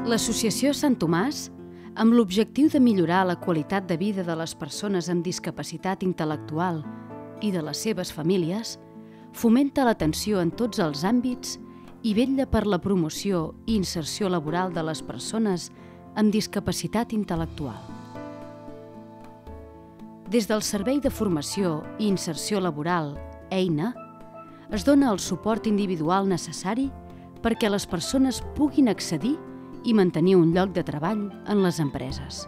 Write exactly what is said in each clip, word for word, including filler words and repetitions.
L'Associació Sant Tomàs, amb l'objectiu de millorar la qualitat de vida de les persones amb discapacitat intel·lectual i de les seves famílies, fomenta l'atenció en tots els àmbits i vetlla per la promoció i inserció laboral de les persones amb discapacitat intel·lectual. Des del Servei de Formació i Inserció Laboral, EINA, es dona el suport individual necessari perquè les persones puguin accedir i mantenir un lloc de treball en les empreses.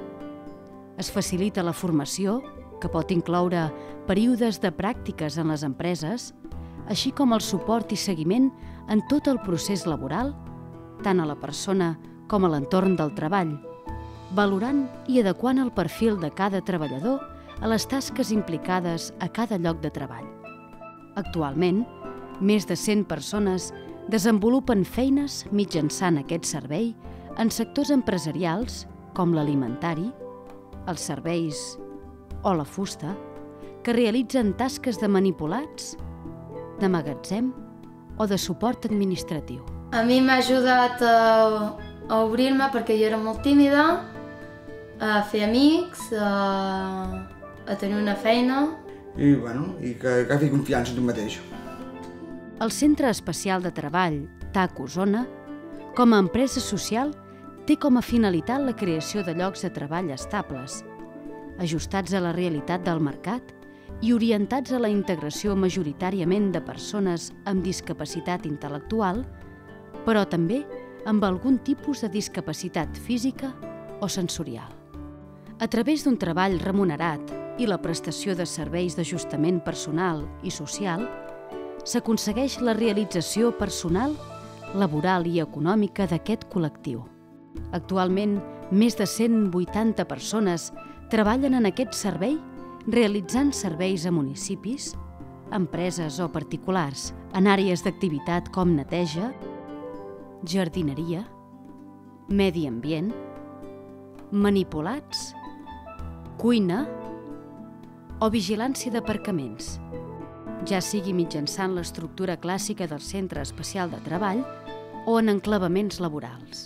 Es facilita la formació, que pot incloure períodes de pràctiques en les empreses, així com el suport i seguiment en tot el procés laboral, tant a la persona com a l'entorn del treball, valorant i adequant el perfil de cada treballador a les tasques implicades a cada lloc de treball. Actualment, més de cent persones desenvolupen feines mitjançant aquest servei en sectors empresarials com l'alimentari, els serveis o la fusta, que realitzen tasques de manipulats, de magatzem o de suport administratiu. A mi m'ha ajudat a, a obrir-me perquè jo era molt tímida, a fer amics, a, a tenir una feina. I, bueno, i que, que agafis confiança en tu mateix. El Centre Especial de Treball T A C Osona, com a empresa social, té com a finalitat la creació de llocs de treball estables, ajustats a la realitat del mercat i orientats a la integració majoritàriament de persones amb discapacitat intel·lectual, però també amb algun tipus de discapacitat física o sensorial. A través d'un treball remunerat i la prestació de serveis d'ajustament personal i social, s'aconsegueix la realització personal, laboral i econòmica d'aquest col·lectiu. Actualment, més de cent vuitanta persones treballen en aquest servei realitzant serveis a municipis, empreses o particulars, en àrees d'activitat com neteja, jardineria, medi ambient, manipulats, cuina o vigilància d'aparcaments, ja sigui mitjançant l'estructura clàssica del Centre Especial de Treball o en enclavaments laborals.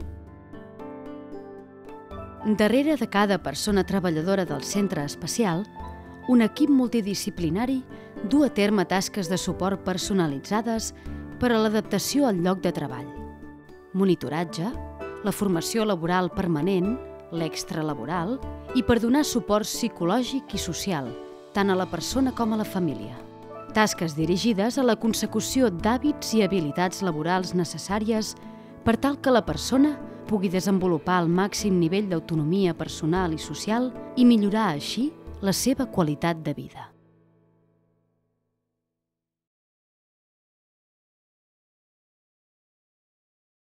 Darrere de cada persona treballadora del centre especial, un equip multidisciplinari du a terme tasques de suport personalitzades per a l'adaptació al lloc de treball, monitoratge, la formació laboral permanent, l'extralaboral i per donar suport psicològic i social, tant a la persona com a la família. Tasques dirigides a la consecució d'hàbits i habilitats laborals necessàries per tal que la persona pugui desenvolupar el màxim nivell d'autonomia personal i social i millorar així la seva qualitat de vida.